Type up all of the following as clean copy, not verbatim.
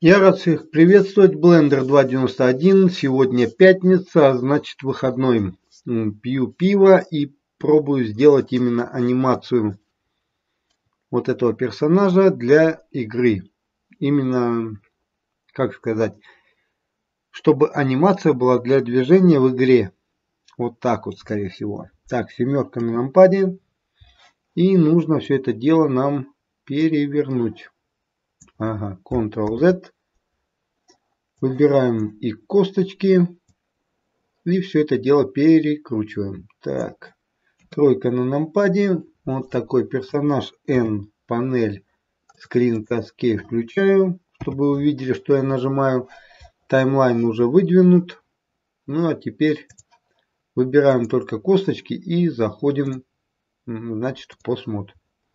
Я рад всех приветствовать. Blender 2.91. Сегодня пятница, а значит выходной. Пью пиво и пробую сделать именно анимацию вот этого персонажа для игры. Именно, как сказать, чтобы анимация была для движения в игре. Вот так вот, скорее всего. Так, семерка на нампаде. И нужно все это дело нам перевернуть. Ага, Ctrl-Z. Выбираем и косточки. И все это дело перекручиваем. Так, тройка на нампаде. Вот такой персонаж N, панель, Screen Cascade включаю, чтобы вы увидели, что я нажимаю. Таймлайн уже выдвинут. Ну а теперь выбираем только косточки и заходим, значит, в постмод.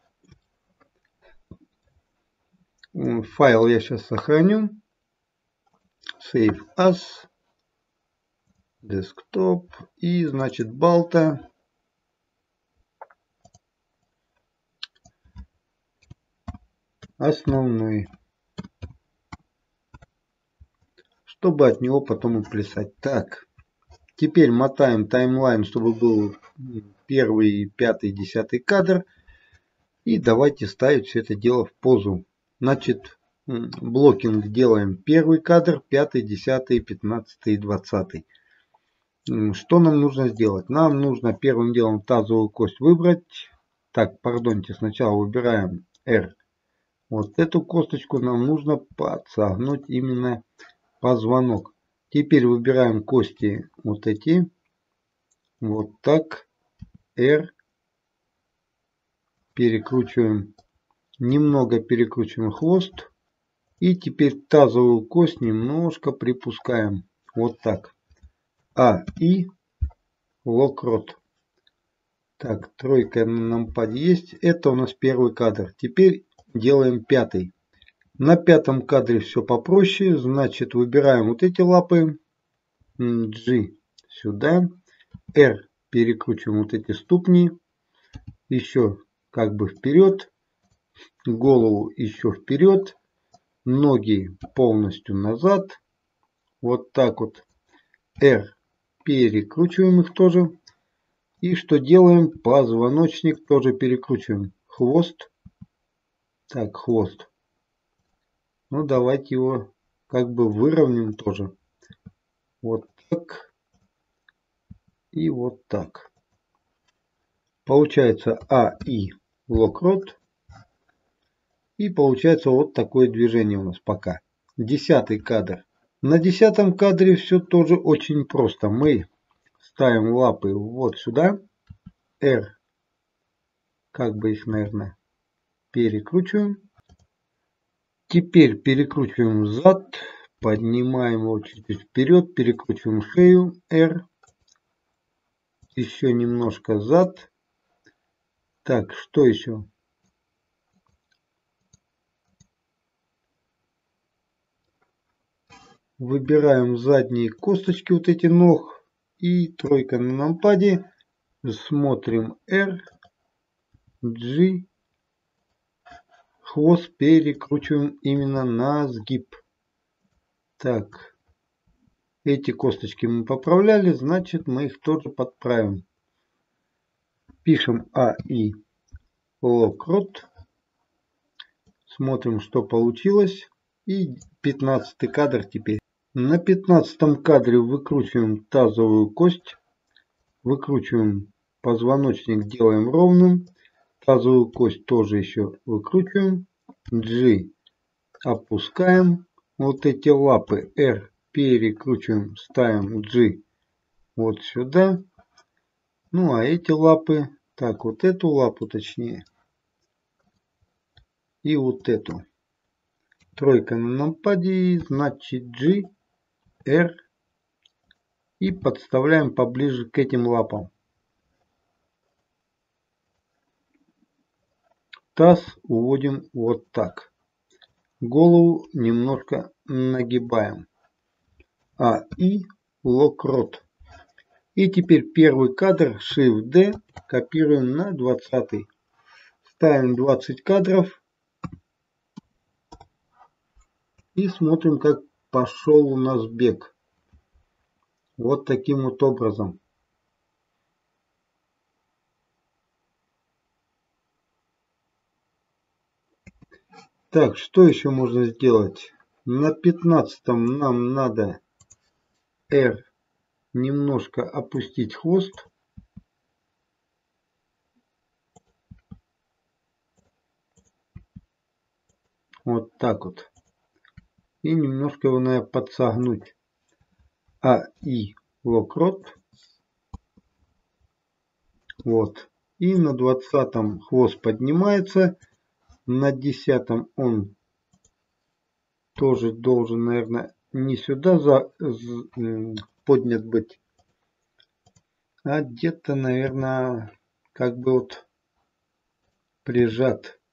Файл я сейчас сохраню. Save as. Desktop. И значит балта. Основной. Чтобы от него потом и плясать. Так. Теперь мотаем таймлайн, чтобы был первый, пятый, 10 кадр. И давайте ставить все это дело в позу. Значит, блокинг делаем первый кадр, 5, 10, 15 и 20. Что нам нужно сделать? Нам нужно первым делом тазовую кость выбрать. Так, пардоньте, сначала выбираем R. Вот эту косточку нам нужно подсогнуть именно позвонок. Теперь выбираем кости вот эти. Вот так. R. Перекручиваем. Немного перекручиваем хвост. И теперь тазовую кость немножко припускаем. Вот так. А, и локрот. Так, тройка на нампаде есть. Это у нас первый кадр. Теперь делаем пятый. На пятом кадре все попроще. Значит, выбираем вот эти лапы. G сюда. R перекручиваем вот эти ступни. Еще как бы вперед. Голову еще вперед. Ноги полностью назад. Вот так вот. R. Перекручиваем их тоже. И что делаем? Позвоночник тоже перекручиваем. Хвост. Так, хвост. Ну, давайте его как бы выровняем тоже. Вот так. И вот так. Получается А и локрот. И получается вот такое движение у нас пока. 10 кадр. На 10 кадре все тоже очень просто. Мы ставим лапы вот сюда. R. Как бы их, наверное, перекручиваем. Теперь перекручиваем зад. Поднимаем его чуть-чуть вперед. Перекручиваем шею. R. Еще немножко зад. Так, что еще? Выбираем задние косточки вот эти ног. И тройка на нампаде. Смотрим R. G. Хвост перекручиваем именно на сгиб. Так. Эти косточки мы поправляли. Значит, мы их тоже подправим. Пишем А и локрот. Смотрим, что получилось. И 15 кадр теперь. На 15 кадре выкручиваем тазовую кость. Выкручиваем позвоночник, делаем ровным. Тазовую кость тоже еще выкручиваем. G опускаем. Вот эти лапы R перекручиваем. Ставим G вот сюда. Ну а эти лапы. Так, вот эту лапу точнее. И вот эту. Тройка на нампаде. Значит G. R. И подставляем поближе к этим лапам. Таз уводим вот так. Голову немножко нагибаем. А и локрот. И теперь первый кадр Shift-D копируем на 20. Ставим 20 кадров. И смотрим, как пошел у нас бег. Вот таким вот образом. Так, что еще можно сделать? На 15-м нам надо R немножко опустить хвост. Вот так вот. И немножко его надо подсогнуть. И локрот. Вот. И на 20-м хвост поднимается. На 10-м он тоже должен, наверное, не сюда поднят быть, а где-то, наверное, как бы вот прижат.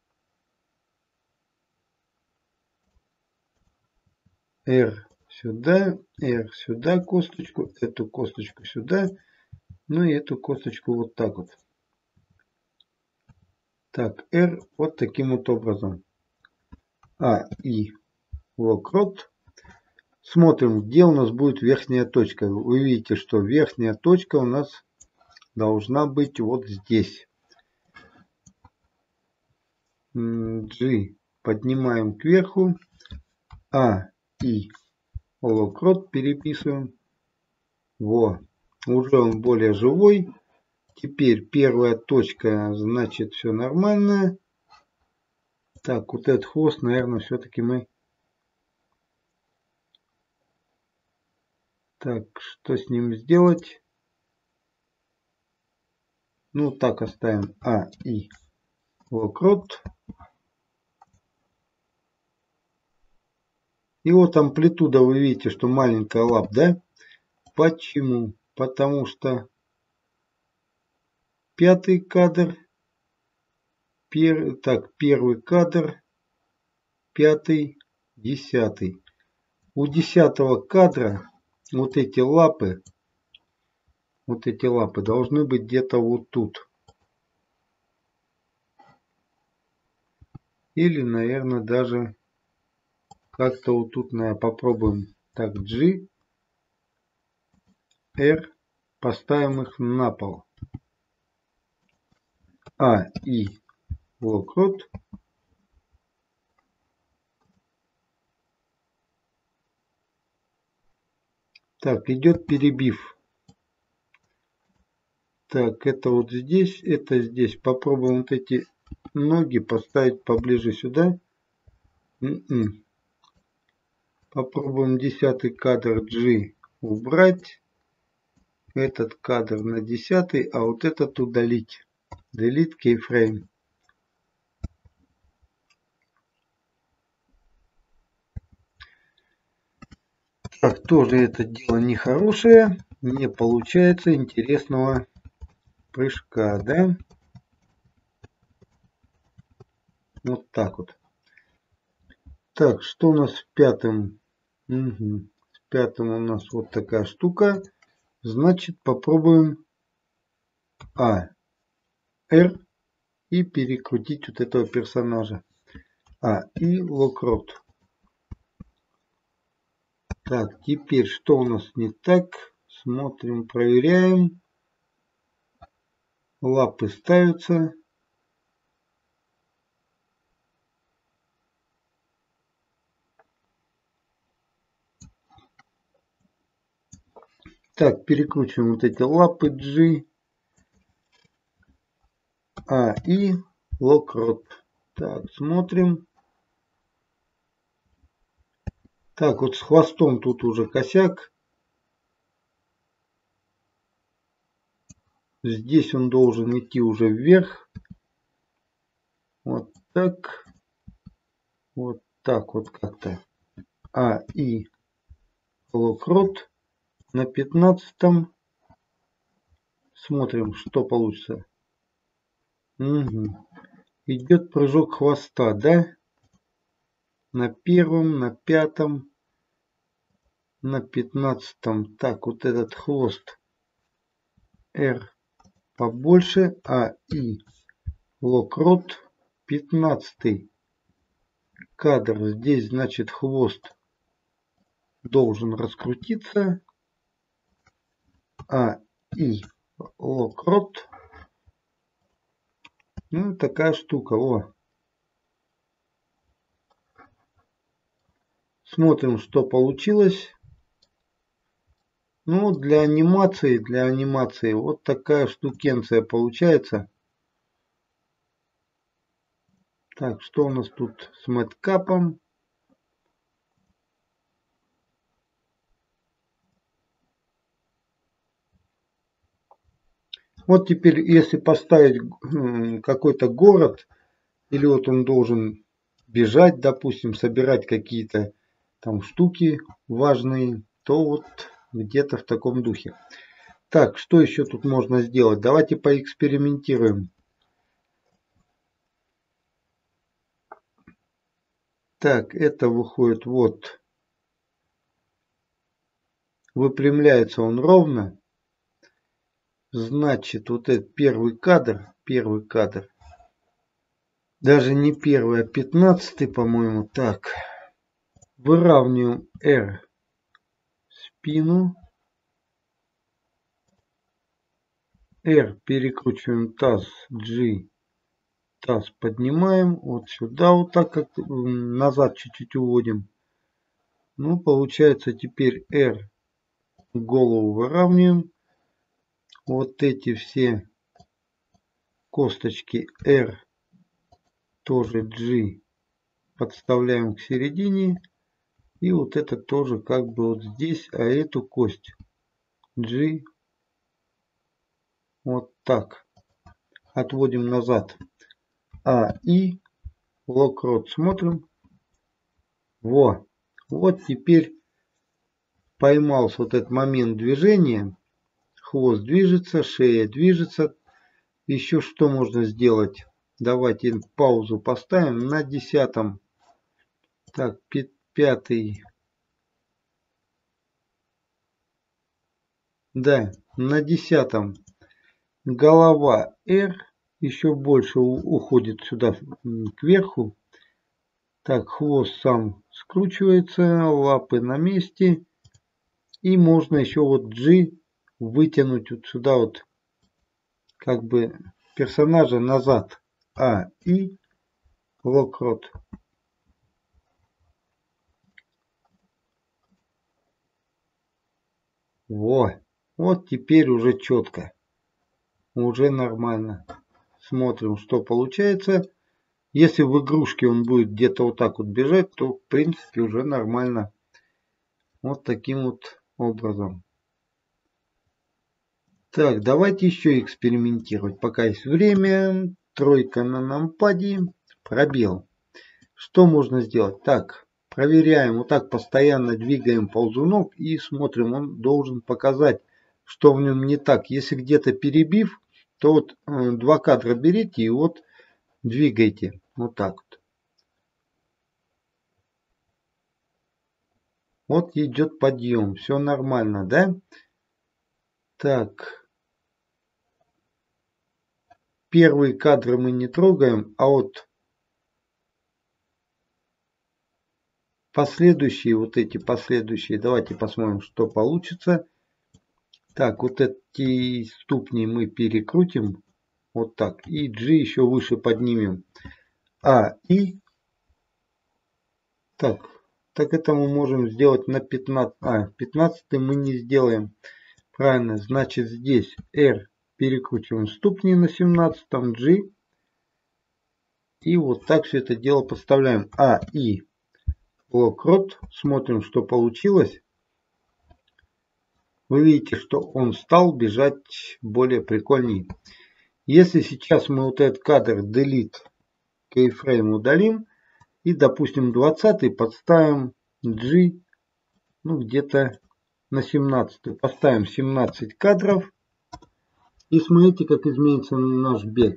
R сюда косточку, эту косточку сюда, ну и эту косточку вот так вот. Так, R вот таким вот образом. И локрот. Смотрим, где у нас будет верхняя точка. Вы видите, что верхняя точка у нас должна быть вот здесь. G поднимаем кверху. И локрот переписываем. Во. Уже он более живой. Теперь первая точка, значит, все нормально. Так, вот этот хвост, наверное, все-таки мы... Так, что с ним сделать? Ну, так оставим и локрот. И вот амплитуда, вы видите, что маленькая лап, да? Почему? Потому что пятый кадр, первый кадр, пятый, 10. У 10-го кадра вот эти лапы должны быть где-то вот тут. Или, наверное, даже как-то вот тут, наверное, попробуем. Так, G, R, поставим их на пол. И локрот. Так, идет перебив. Так, это вот здесь, это здесь. Попробуем вот эти ноги поставить поближе сюда. Попробуем 10-й кадр G убрать. Этот кадр на 10-й, а вот этот удалить. Delete keyframe. Так, тоже это дело нехорошее. Не получается интересного прыжка, да? Вот так вот. Так, что у нас в 5-м? В 5-м у нас вот такая штука. Значит, попробуем R и перекрутить вот этого персонажа. И локрот. Так, теперь что у нас не так? Смотрим, проверяем. Лапы ставятся. Так, перекручиваем вот эти лапы G. И локрот. Так, смотрим. Так, вот с хвостом тут уже косяк. Здесь он должен идти уже вверх. Вот так. Вот так вот как-то. И локрот. На 15-м. Смотрим, что получится. Идет прыжок хвоста, да? На 1-м, на 5-м, на 15-м. Так, вот этот хвост R побольше, и локрот 15-й. кадр. Здесь, значит, хвост должен раскрутиться. И локрот. Ну, такая штука. О. Смотрим, что получилось. Ну, для анимации вот такая штукенция получается. Так, что у нас тут с мэткапом? Вот теперь, если поставить какой-то город, или вот он должен бежать, допустим, собирать какие-то там штуки важные, то вот где-то в таком духе. Так, что еще тут можно сделать? Давайте поэкспериментируем. Так, это выходит вот. Выпрямляется он ровно. Значит, вот этот первый кадр. Даже не первый, а 15-й, по-моему. Так. Выравниваем R спину. R перекручиваем таз, G. Таз поднимаем. Вот сюда вот так, как назад чуть-чуть уводим. Ну, получается теперь R. Голову выравниваем. Вот эти все косточки R, тоже G, подставляем к середине. И вот это тоже как бы вот здесь, а эту кость G вот так отводим назад. И локрот смотрим. Вот теперь поймался вот этот момент движения. Хвост движется, шея движется. Еще что можно сделать? Давайте паузу поставим на 10-м. Так, 5-й. Да, на 10-м. Голова R еще больше уходит сюда кверху. Так, хвост сам скручивается, лапы на месте. И можно еще вот G вытянуть вот сюда вот, как бы персонажа назад. И локрот. Вот теперь уже четко. Уже нормально. Смотрим, что получается. Если в игрушке он будет где-то вот так вот бежать, то в принципе уже нормально. Вот таким вот образом. Так, давайте еще экспериментировать. Пока есть время. Тройка на нампаде. Пробел. Что можно сделать? Так, проверяем. Вот так постоянно двигаем ползунок и смотрим. Он должен показать, что в нем не так. Если где-то перебив, то вот 2 кадра берите и вот двигайте. Вот так вот. Вот идет подъем. Все нормально, да? Так. Первые кадры мы не трогаем, а вот последующие, вот эти последующие, давайте посмотрим, что получится. Так, вот эти ступни мы перекрутим. Вот так. И G еще выше поднимем. И. Так это мы можем сделать на 15. 15 мы не сделаем. Правильно, значит здесь R перекручиваем ступни на 17, G. И вот так все это дело подставляем. И локрот. Смотрим, что получилось. Вы видите, что он стал бежать более прикольней. Если сейчас мы вот этот кадр delete keyframe удалим. И, допустим, 20 подставим G, ну, где-то на 17. Поставим 17 кадров. И смотрите, как изменится наш бег.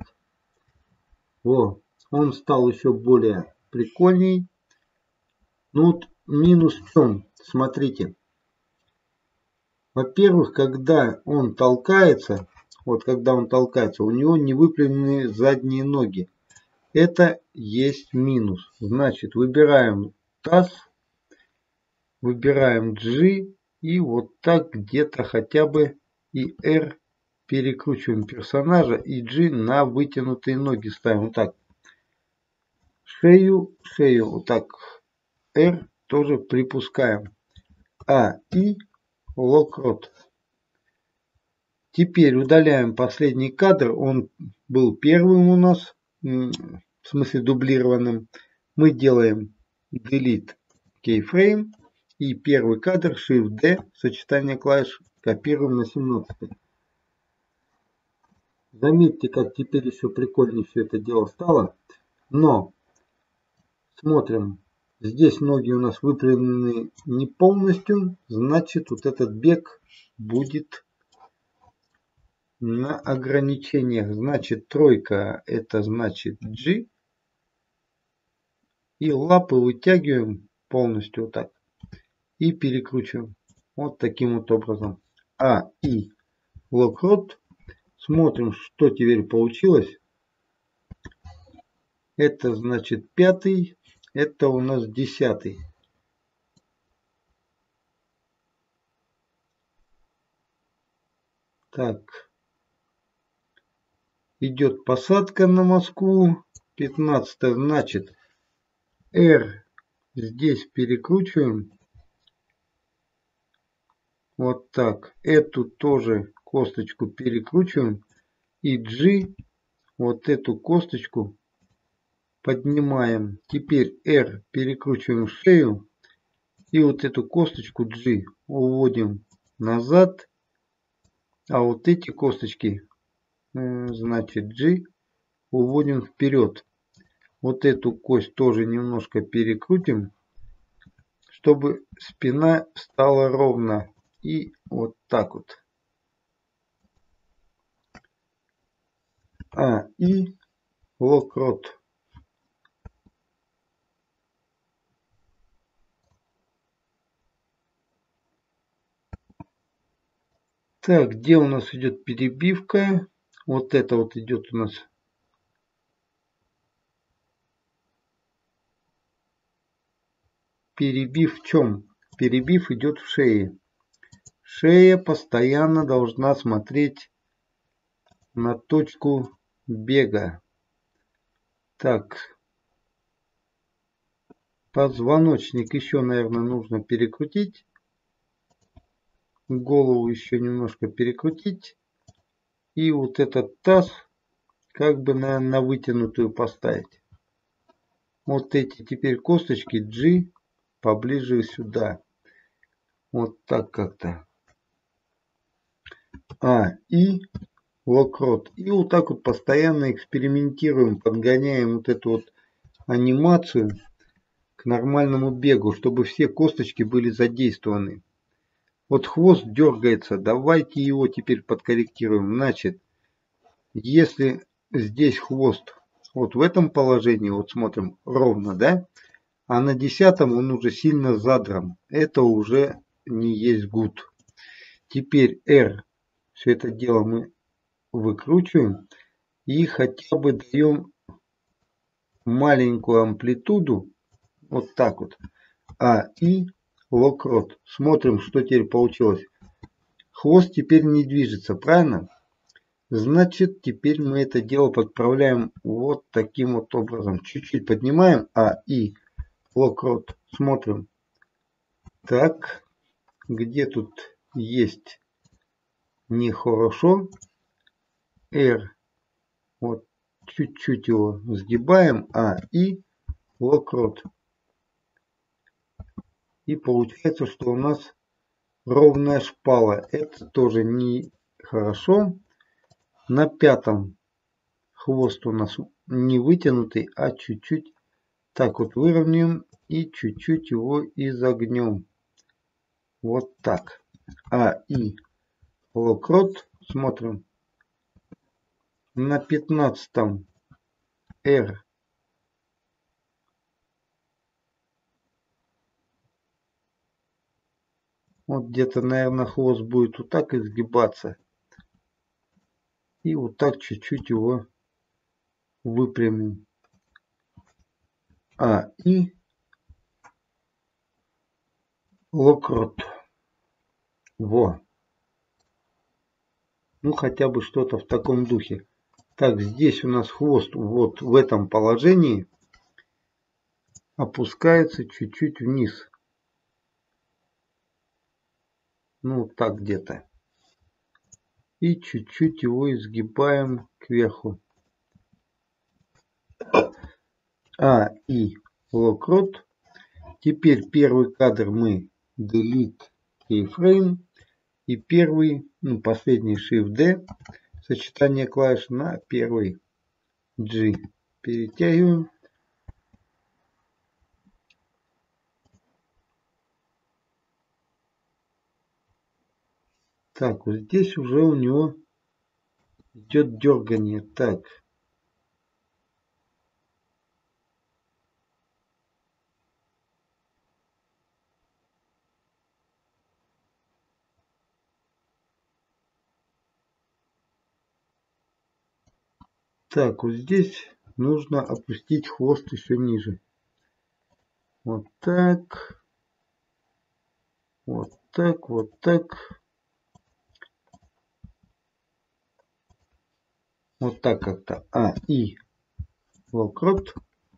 Он стал еще более прикольней. Ну вот минус в чем? Смотрите. Во-первых, когда он толкается, у него не выпрямлены задние ноги. Это есть минус. Значит, выбираем TAS, выбираем G и вот так где-то хотя бы и R перекручиваем персонажа и G на вытянутые ноги ставим. Вот так. Шею вот так. R тоже припускаем. И локрот. Теперь удаляем последний кадр. Он был первым у нас, в смысле дублированным. Мы делаем delete keyframe и первый кадр Shift-D, сочетание клавиш, копируем на 17. Заметьте, как теперь еще прикольнее все это дело стало. Но смотрим. Здесь ноги у нас выпрямлены не полностью, значит вот этот бег будет на ограничениях. Значит тройка это значит G. И лапы вытягиваем полностью вот так. И перекручиваем. Вот таким вот образом. И локрот. Смотрим, что теперь получилось. Это значит 5. Это у нас 10. Так. Идет посадка на Москву. 15. Значит R здесь перекручиваем. Вот так. Эту тоже косточку перекручиваем. И G, вот эту косточку поднимаем. Теперь R перекручиваем в шею. И вот эту косточку G уводим назад. А вот эти косточки, значит G, уводим вперед. Вот эту кость тоже немножко перекрутим, чтобы спина стала ровно. И вот так вот. И локрот. Так, где у нас идет перебивка? Вот это вот идет у нас. Перебив в чем? Перебив идет в шее. Шея постоянно должна смотреть на точку бега. Так. Позвоночник еще, наверное, нужно перекрутить. Голову еще немножко перекрутить. И вот этот таз как бы на вытянутую поставить. Вот эти теперь косточки G поближе сюда. Вот так как-то. И локрот. И вот так вот постоянно экспериментируем, подгоняем вот эту вот анимацию к нормальному бегу, чтобы все косточки были задействованы. Вот хвост дергается. Давайте его теперь подкорректируем. Значит, если здесь хвост вот в этом положении, вот смотрим ровно, да? А на 10 он уже сильно задран. Это уже не есть good. Теперь R. Все это дело мы выкручиваем. И хотя бы даем маленькую амплитуду. Вот так вот. И локрот. Смотрим, что теперь получилось. Хвост теперь не движется, правильно? Значит, теперь мы это дело подправляем вот таким вот образом. Чуть-чуть поднимаем. И локрот. Смотрим. Так. Где тут есть нехорошо. R. Вот. Чуть-чуть его сгибаем. И локрот. И получается, что у нас ровная шпала. Это тоже не хорошо. На 5 хвост у нас не вытянутый, а чуть-чуть так вот выровняем и чуть-чуть его изогнем. Вот так. И локрот. Смотрим. На 15 R. Вот где-то, наверное, хвост будет вот так изгибаться. И вот так чуть-чуть его выпрямим. и локрот. Во. Ну хотя бы что-то в таком духе. Так, здесь у нас хвост вот в этом положении опускается чуть-чуть вниз. Ну так где-то. И чуть-чуть его изгибаем кверху. И локрот. Теперь первый кадр мы delete keyframe. И первый, ну последний Shift D. Сочетание клавиш на первый G. Перетягиваем. Так, вот здесь уже у него идет дергание. Так. Так, вот здесь нужно опустить хвост еще ниже. Вот так. Вот так, вот так. Вот так как-то. И локрот.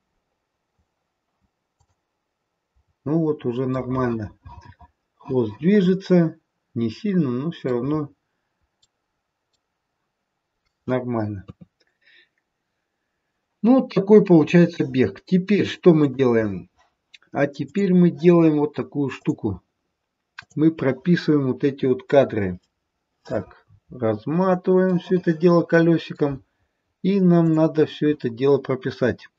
Ну вот уже нормально. Хвост движется. Не сильно, но все равно нормально. Ну вот такой получается бег. Теперь что мы делаем? А теперь мы делаем вот такую штуку. Мы прописываем вот эти вот кадры. Так, разматываем все это дело колесиком. И нам надо все это дело прописать.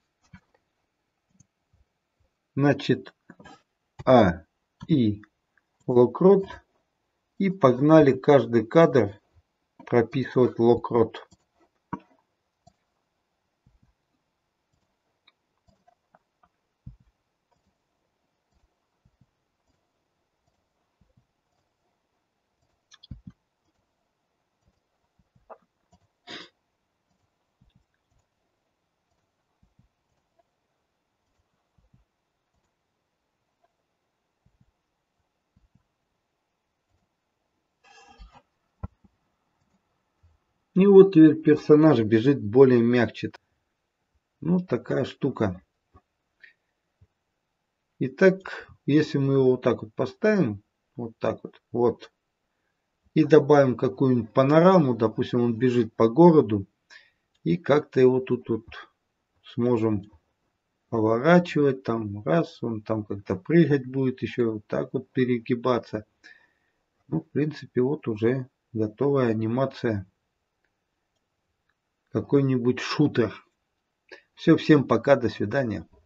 Значит, и локрот. И погнали каждый кадр прописывать локрот. И вот теперь персонаж бежит более мягче. Ну, такая штука. Итак, если мы его вот так вот поставим, вот так вот, и добавим какую-нибудь панораму, допустим, он бежит по городу, и как-то его тут вот сможем поворачивать, там раз, он там как-то прыгать будет еще, вот так вот перегибаться. Ну, в принципе, вот уже готовая анимация. Какой-нибудь шутер. Все, всем пока, до свидания.